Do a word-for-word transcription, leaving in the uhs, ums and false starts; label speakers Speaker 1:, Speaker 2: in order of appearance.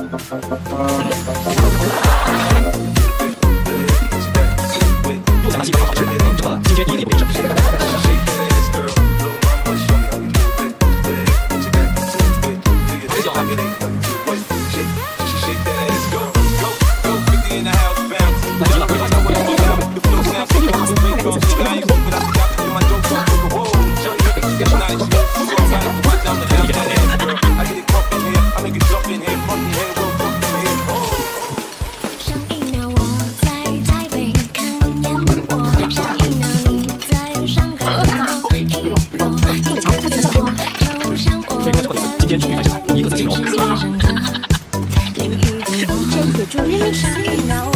Speaker 1: 想拿西瓜好吃，这么今天一定没什么。 今天终于开始了，一个字形容。